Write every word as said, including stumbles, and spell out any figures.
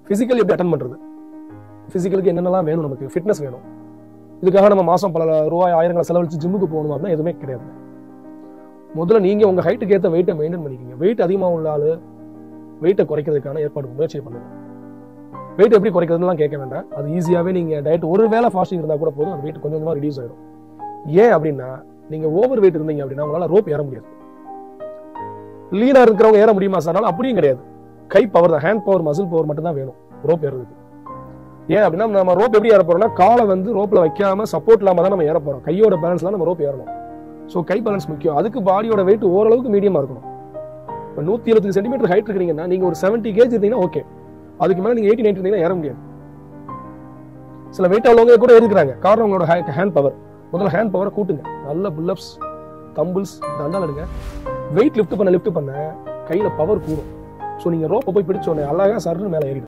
Physical எப்படி attend பண்றது, பிசிக்கலுக்கு என்னென்னலாம் வேணும், நமக்கு ஃபிட்னஸ் வேணும். இதுக்காக நம்ம மாசம் பல ரூபாய் ஆயிரங்களை செலவழிச்சு ஜிம்முக்கு போகணும் அப்படின்னா எதுவுமே கிடையாது. முதல்ல நீங்க உங்க ஹைட்டுக்கு ஏற்ற வெயிட்டை மெயின்டைன் பண்ணிக்கீங்க. வெயிட் அதிகமாக உள்ள ஆளு வெயிட்டை குறைக்கிறதுக்கான ஏற்பாடு முயற்சி பண்ணுங்க. வெயிட் எப்படி குறைக்கிறதுலாம் கேட்க வேண்டாம். அது ஈஸியாவே நீங்க டயட் ஒரு வேளை ஃபாஸ்டிங் இருந்தா கூட போதும், அந்த வெயிட் கொஞ்சம் கொஞ்சமா ரிடியூஸ் ஆயிடும். ஏன் அப்படின்னா நீங்க ஓவர் வெயிட் இருந்தீங்க அப்படின்னா உங்களால ரோப் ஏற முடியாது. லீனா இருக்கிறவங்க ஏற முடியுமா சார்? அப்படியும் கிடையாது. கை பவர் தான், ஹேண்ட் பவர், மசில் பவர் மட்டும் தான் வேணும் ரோப் ஏறதுக்கு. ஏன் அப்படின்னா நம்ம ரோப் எப்படி ஏற போறோம்னா காலை வந்து ரோப்ல வைக்காம சப்போர்ட் இல்லாம தான் நம்ம ஏற போறோம். கையோட பேலன்ஸ்ல நம்ம ரோப் ஏறணும். ஸோ கை பேலன்ஸ் முக்கியம். அதுக்கு பாடியோட வெயிட் ஓரளவுக்கு மீடியமா இருக்கணும். இப்போ நூத்தி இருபது சென்டிமீட்டர் ஹைட் இருக்கிறீங்கன்னா நீங்க ஒரு செவன்டி கேஜ் இருந்தீங்கன்னா ஓகே. அதுக்கு மேலே நீங்க எயிட்டி நைன்டி இருந்தீங்கன்னா ஏற முடியாது. சில வெயிட் அவ்வளோங்க கூட இருக்கிறாங்க. காரணம் உங்களோட ஹேண்ட் பவர். முதல்ல ஹேண்ட் பவரை கூட்டுங்க. நல்ல புல்லப்ஸ், தம்பிள்ஸ், தண்டால் எடுங்க. வெயிட் லிஃப்ட் பண்ண லிஃப்ட் பண்ண கையில பவர் கூடும். ஸோ நீங்க ரோப்பை போய் பிடிச்சோடனே அழகா சர்ன்னு மேலே ஏறிடும்.